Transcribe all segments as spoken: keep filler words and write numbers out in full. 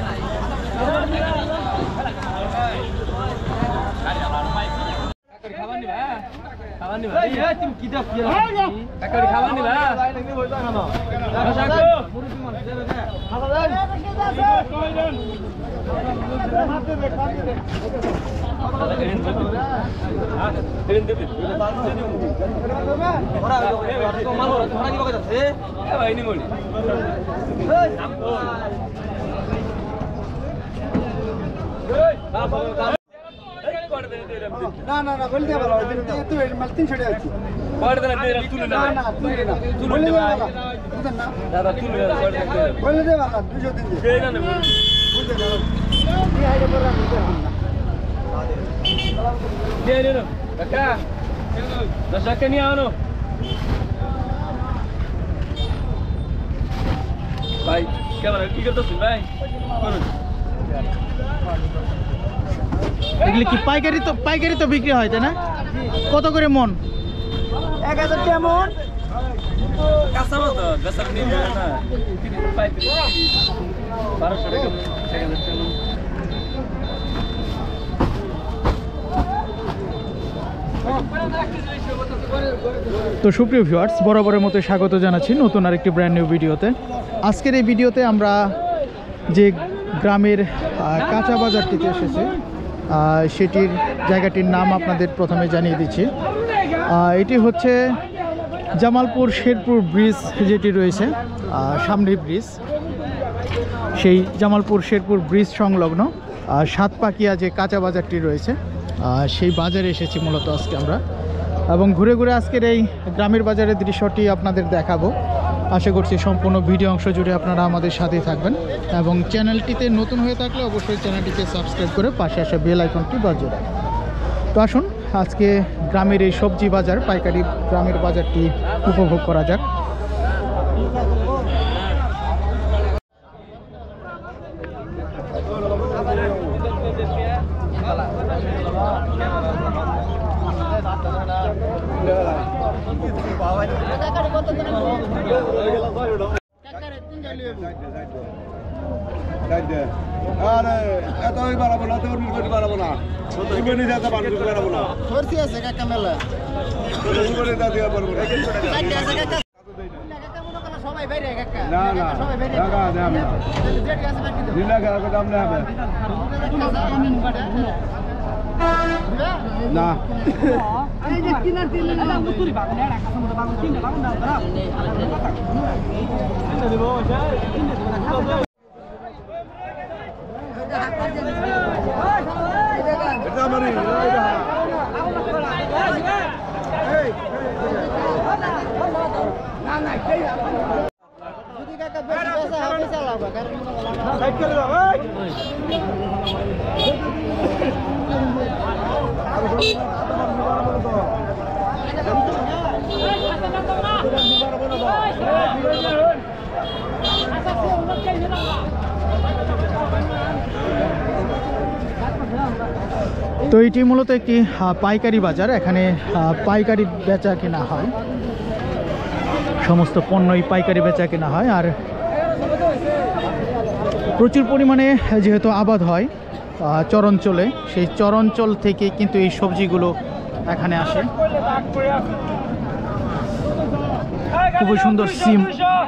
না না না বল দিয়া ভালো তুই মাল তিনশো টাকা আছে বড় দেনা দে তুলে না না তুলে না তুলে দে ভালো বুঝেন না দাদা তুলে বল দে ভালো দুইশো দিন দে না না বুঝেন না এই আইডে পর আমি দে দে রে কাকা দশ টাকা নিয়ে আনো ভাই কেমন কি করতেছ ভাই করুন এগুলি কি পাইকারি তো পাইকারি তো বিক্রি হয় তাই না কত করে মন এক হাজার টাকা মন কাঁচা মাছ তো বেচার নিয়ে যাবে না পাইকারি বারোশো টাকা এক হাজার টাকা তো সুপ্রিয় ভিউয়ার্স বরাবরের মতো স্বাগত জানাচ্ছি নতুন আরেকটি ব্র্যান্ড নিউ ভিডিওতে। আজকের এই ভিডিওতে আমরা যে গ্রামের কাঁচা বাজারটিতে এসেছি সেটির জায়গাটির নাম আপনাদের প্রথমে জানিয়ে দিচ্ছি। এটি হচ্ছে জামালপুর শেরপুর ব্রিজ যেটি রয়েছে সামনে ব্রিজ, সেই জামালপুর শেরপুর ব্রিজ সংলগ্ন সাতপাকিয়া যে কাঁচা বাজারটি রয়েছে সেই বাজারে এসেছি মূলত আজকে আমরা, এবং ঘুরে ঘুরে আজকের এই গ্রামের বাজারের দৃশ্যটি আপনাদের দেখাবো। আশা করছি সম্পূর্ণ ভিডিও অংশ জুড়ে আপনারা আমাদের সাথেই থাকবেন, এবং চ্যানেলটিতে নতুন হয়ে থাকলে অবশ্যই চ্যানেলটিকে সাবস্ক্রাইব করে পাশে আসা বেল আইকনটি বাজিয়ে রাখুন। তো আসুন আজকে গ্রামের এই সবজি বাজার, পাইকারি গ্রামের বাজারটি উপভোগ করা যাক। আরে এতই বাড়াবো না, তোর মিলকটি বাড়াবো না, ইবনি দাদা বাড়াবো বাড়াবো না, সরছি আছে কাকা মেলা ইবনি দাদা বাড়াবো না, সবাই বাইরে কাকা না না সবাই বাইরে টাকা দাম না জেড আছে বাকি দাও দিনা কাকা দাম না হবে না এই যে কিনার দিন না মুতুরি বাবা না রাখা সময় বাবা তিনটা বাবা দাও দাও তিনটা দেব তিনটা দেব এটা মারি এটা এই না না এই যদি কাকা বেশি পয়সা হবে চালাবো কারণ সাইড করে দাও এই তো এটি মূলত একটি পাইকারি বাজার, এখানে পাইকারি বেচা কেনা হয়, সমস্ত পণ্যই পাইকারি বেচা কেনা হয়। আর প্রচুর পরিমাণে যেহেতু আবাদ হয় চরাঞ্চলে, সেই চরাঞ্চল থেকে কিন্তু এই সবজিগুলো এখানে আসে। খুবই সুন্দর সিম,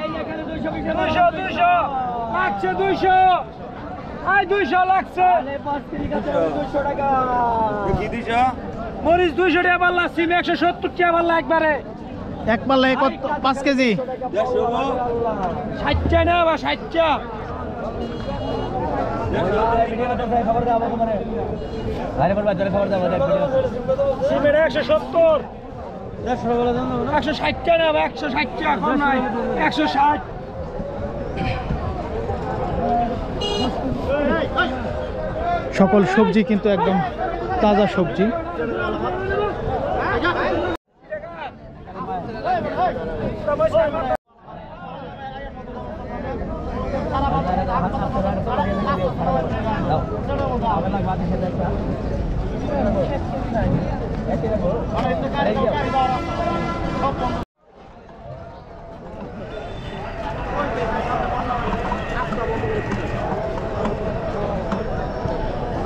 মরিচ দুইশো টাকা পাল্লা, সিম একশো সত্তর টাকা পাল্লা একবারে এক পাল্লা পাঁচ কেজি ষাটটা না বা ষাটটা সিমের একশো সত্তর একশো ষাটটা না বা একশো ষাটটা কম নাই একশো ষাট সকল সবজি কিন্তু একদম তাজা সবজি।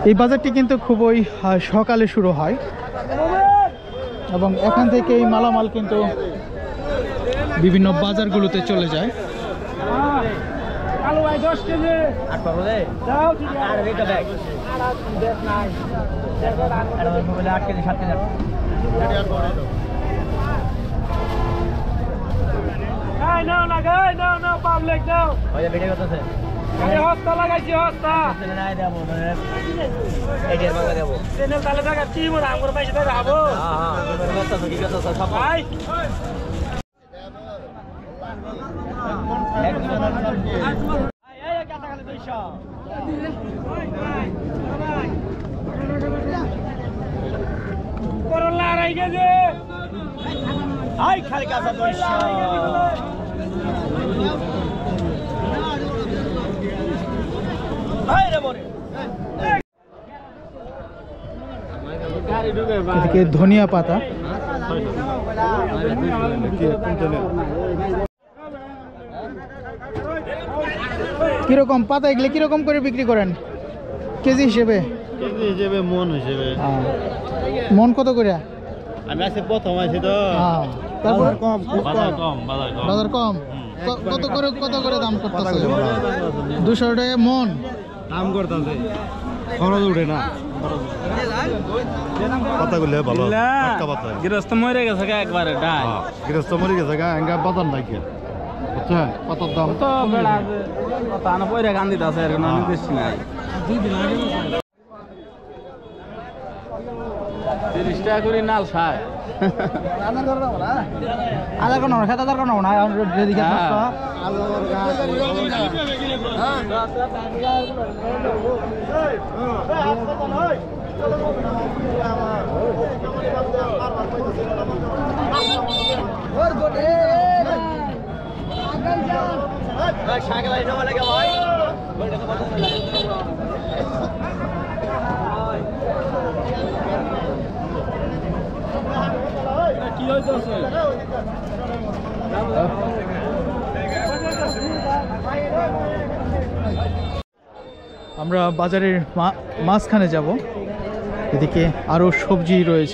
এই বাজারটি কিন্তু খুবই আহ, সকালে শুরু হয় এবং এখান থেকে এই মালামাল কিন্তু বিভিন্ন বাজারগুলোতে চলে যায়। এদিকে ধনিয়া পাতা, কিরকম পাতা এগুলো কিরকম করে বিক্রি করেন কেজি হিসেবে? কেজি হিসেবে মন হিসেবে মন কত করে? আমি আজকে প্রথম আছি তো। তারপর কম খুব কম বাজার কম। ক- কত করে কত করে দাম করতেছে? দুশো টাকা মন দাম করতেছে, খরচ উঠে না। পাতাগুলো ভালো, টাটকা পাতা। গৃহস্থ মরে গেছে একবারে ডাই হ্যাঁ, গৃহস্থ মরে গেছে গা, এঙ্গা বাজার নাই কে বুঝছেন? পাতার দাম তো বেড়া কত আনা পয়রা গান্ধী আছে আর কোনো নির্দিষ্ট নাই। তিরিশ টাকা করে নাল শাক। আলাদা কোনো খেতে দরকার না যদি কি হইতেছে? আমরা বাজারের মা- মাঝখানে যাব। এদিকে আরো সবজি রয়েছে।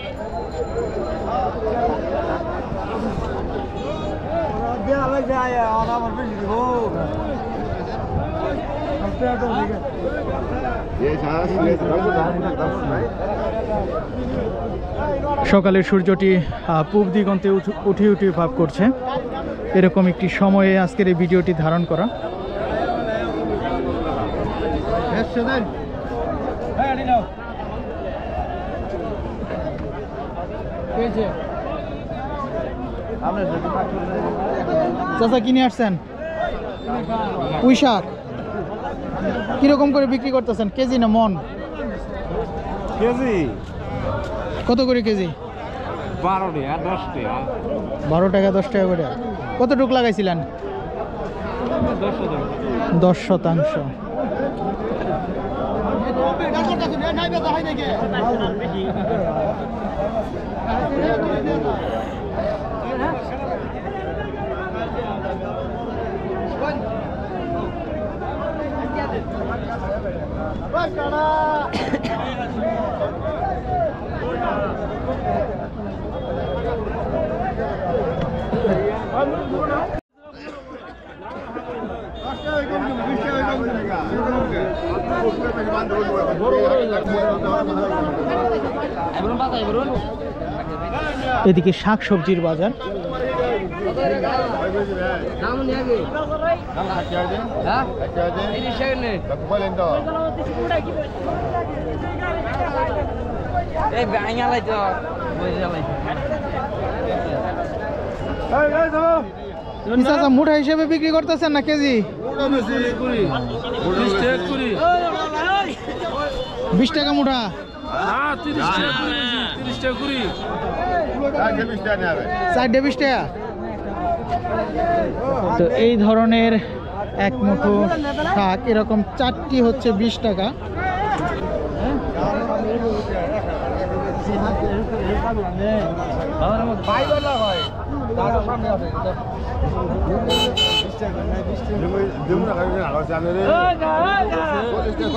সকালের সূর্যটি আহ, পূব দিগন্তে উঠে উঠে উঠে ভাব করছে, এরকম একটি সময়ে আজকের এই ভিডিওটি ধারণ করা। চাচা কিনে আসছেন পুঁই শাক, কিরকম করে বিক্রি করতেছেন? কেজি না মন? কেজি কত করে কেজি? বারো টাকা দশ টাকা। বারো টাকা দশ টাকা করে। কতটুক লাগাইছিলেন? দশ শতাংশ। এদিকে শাক সবজির বাজার। চাচা মুঠা হিসেবে বিক্রি করতেছেন না কেজি? বিশ টাকা মুঠা। চারটে বিশ টাকা। তো এই ধরনের এক মুঠো শাক এরকম চারটি হচ্ছে বিশ টাকা।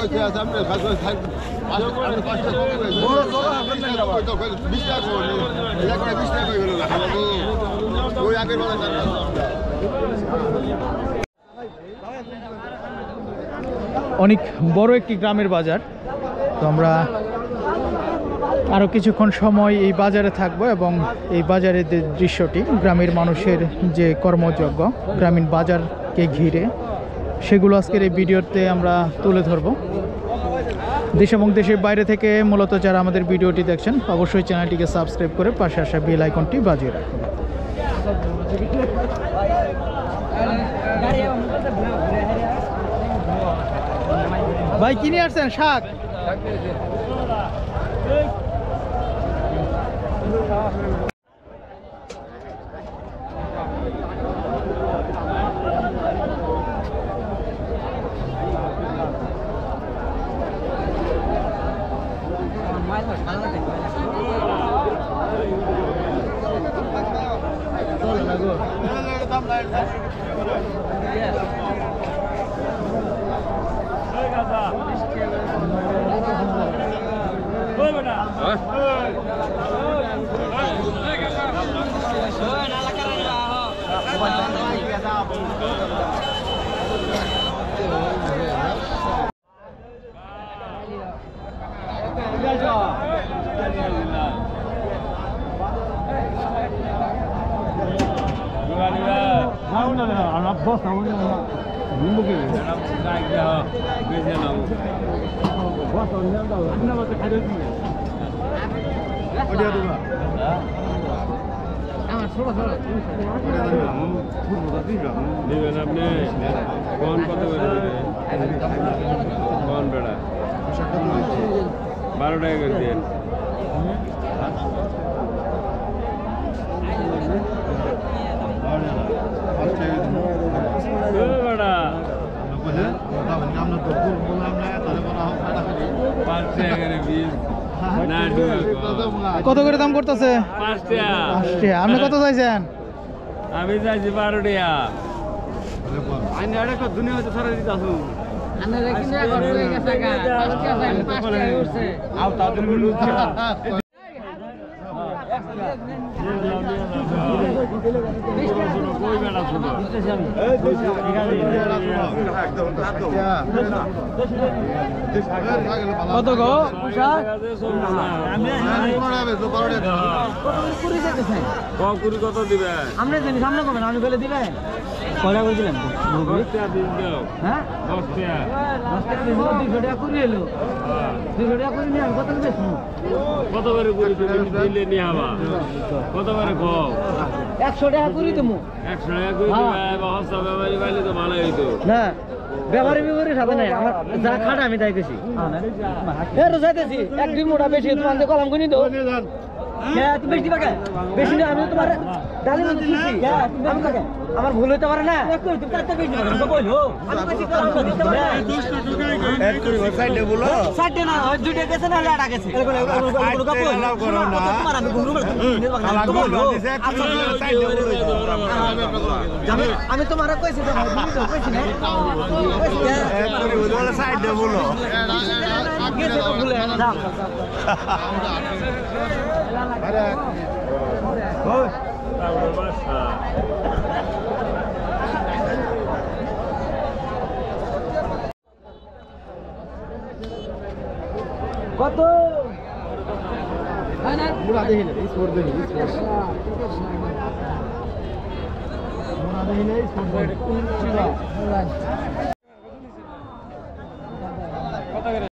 কইছে আছে আমি কাজ খাই আমি কষ্ট করে বড় চলো আপনি না কই তো বিশ টাকা করে লাগে বিশ টাকা করে না ওই আগের বেলা অনেক বড় একটি গ্রামের বাজার। তো আমরা আরও কিছুক্ষণ সময় এই বাজারে থাকবো এবং এই বাজারের যে দৃশ্যটি গ্রামের মানুষের যে কর্মযজ্ঞ গ্রামীণ বাজারকে ঘিরে সেগুলো আজকের এই ভিডিওতে আমরা তুলে ধরব। দেশ এবং দেশের বাইরে থেকে মূলত যারা আমাদের ভিডিওটি দেখছেন অবশ্যই চ্যানেলটিকে সাবস্ক্রাইব করে পাশে আসা বেল আইকনটি বাজিয়ে রাখুন। ভাই কিনে আসছেন শাক? দিবেন আপনি কোন কত করে কোন বেড়া বারো টাকা করে দিন। কত করে দাম করতেছে? পাঁচ টাকা। আপনি কত চাইছেন? আমি চাইছি বারো টাকা। দুনিয়া হয়তো সারা দিতে আসুন কত গো? কত দিবে? আমরা জানি সামনে কবেন আমি বলে দিবেন কয়টা করে দিলেন? হ্যাঁ দশ টাকা। দশ টাকা দিল দুইশো টাকা করে এলো দুইশো টাকা করে নিয়ে আমি কত বেশি কত করে করে দিলে নিয়ে হবা কত করে কম একশো টাকা করে দেবো একশো টাকা করে দিবে হস্তা ব্যবহারী পাইলে তো ভালো হইতো না ব্যবহারে ব্যবহারে সাথে নাই আমার যা খাটা আমি তাই গেছি এর যাইতেছি এক দুই মোটা বেশি তোমার কলাম কিনি তো হ্যাঁ তুমি বেশি দিবা বেশি না আমি তোমার ডালি মধ্যে দিচ্ছি আমার ভুল হইতে পারে না সাইডে না দুইটা গেছে না লাড়া গেছে আমি তোমার কইছি কইছি না সাইডে বলো ভুলে দাম কত মুড়া দেখি না স্পোর্ট দেখি স্পোর্ট মুড়া দেখি না স্পোর্ট কত করে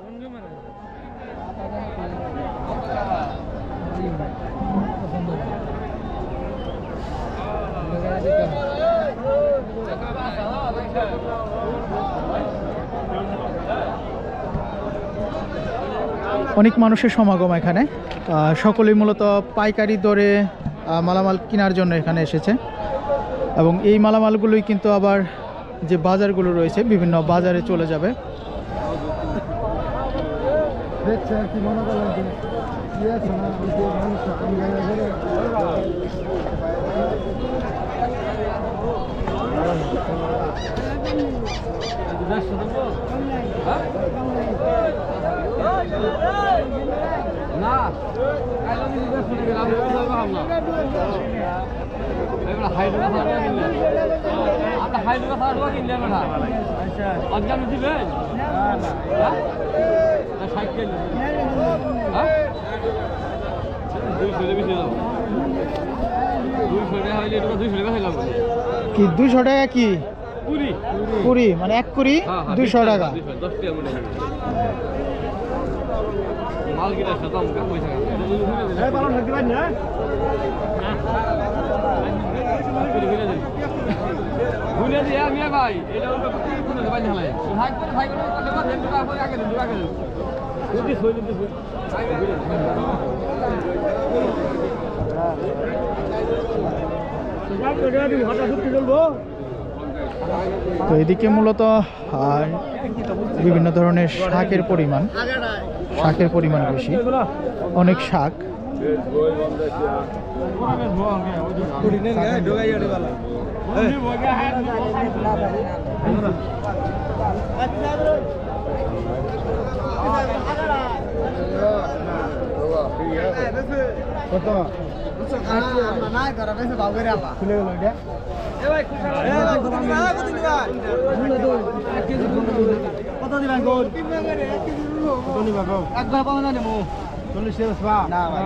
অনেক মানুষের সমাগম এখানে। সকলেই মূলত পাইকারি দরে মালামাল কেনার জন্য এখানে এসেছে এবং এই মালামালগুলোই কিন্তু আবার যে বাজারগুলো রয়েছে বিভিন্ন বাজারে চলে যাবে। হ্যাঁ কি দুইশো টাকা কি কুড়ি মানে এক কুড়ি দুইশো টাকা। তো এদিকে মূলত আর বিভিন্ন ধরনের শাকের পরিমাণ শাকের পরিমাণ বেশি, অনেক শাক। কত দিবেন গোল একবার পাবো না নেবো চল্লিশ না ভাই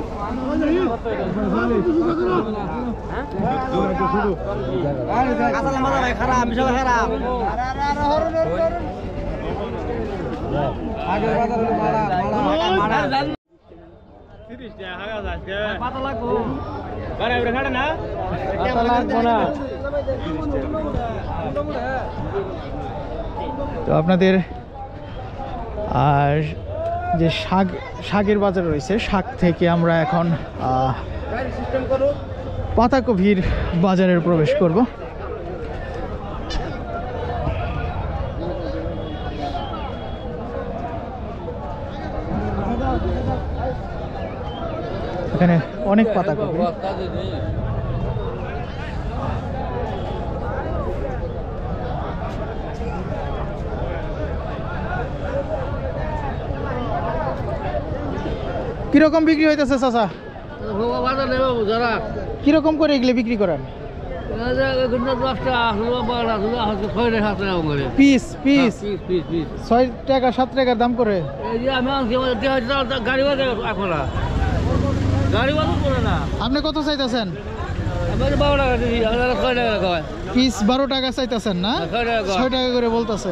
খারাপ বিশাল খারাপ পাতা লাগবো না তো আপনাদের আর যে শাক শাকের বাজার রয়েছে, শাক থেকে আমরা এখন পাতাকপির বাজারে প্রবেশ করব। এখানে অনেক পাতাকপি। কিরকম বিক্রি হইতেছে চাচা? কিরকম করে এগুলো বিক্রি করেন? পিস পিস ছয় টাকা সাত টাকার দাম করে। আপনি কত চাইতেছেন? পিস বারো টাকা চাইতেছেন না? ছয় টাকা করে বলতেছে।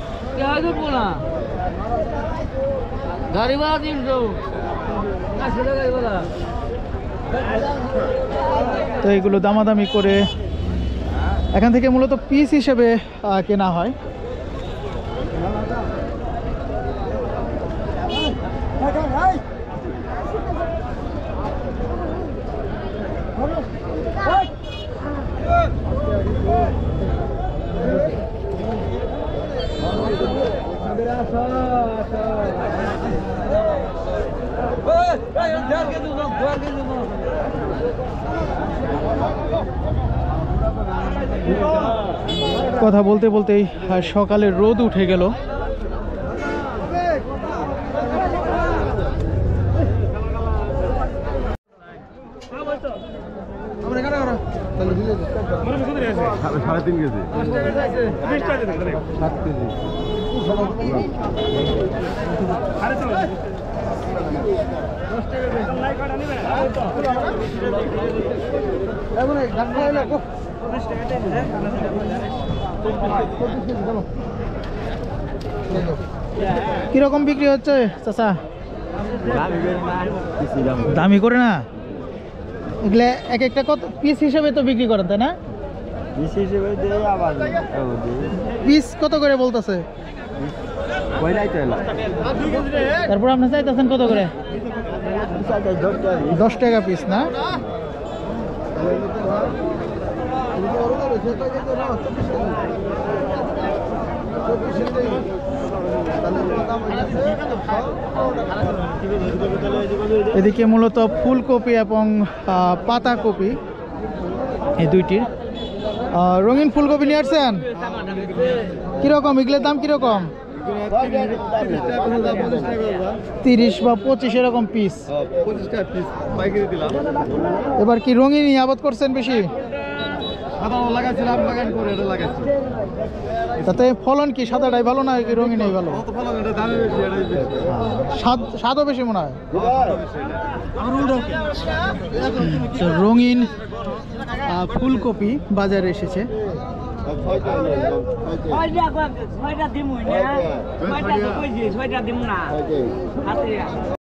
তো এগুলো দামাদামি করে এখান থেকে মূলত পিস হিসেবে কেনা হয়। কথা বলতে বলতেই সকালে রোদ উঠে গেল। সাড়ে তিন কেজি সাত কেজি কিরকম বিক্রি হচ্ছে চাচা? দামি করে না এগুলা, এক একটা কত পিস হিসেবে তো বিক্রি করেন তাই না? পিস কত করে বলতেছে? তারপর আপনি চাইতেছেন কত করে? দশ টাকা পিস না? এদিকে মূলত ফুলকপি এবং পাতাকপি এই দুইটির। রঙিন ফুলকপি নিয়ে আসছেন কিরকম? এগুলোর দাম কিরকম? তিরিশ বা পঁচিশ এরকম পিস। পঁচিশ টাকা পিস পাইকারি দিলাম। এবার কি রঙিন আবাদ করছেন বেশি? সাদা লাগাইছিলাম, লাগান করে এটা লাগাইছি। তাতে ফলন কি সাদাটাই ভালো না কি রঙিনই ভালো? কত ফলন, এটা দামে বেশি, এটাই বেশি। স্বাদ স্বাদও বেশি মনে হয়। স্বাদও বেশি এটা। তো রঙিন আহ, ফুলকপি বাজারে এসেছে। ছয়টা ছয়টা দিমু না ছয়টা তো কইছি ছয়টা দিমু না হাতে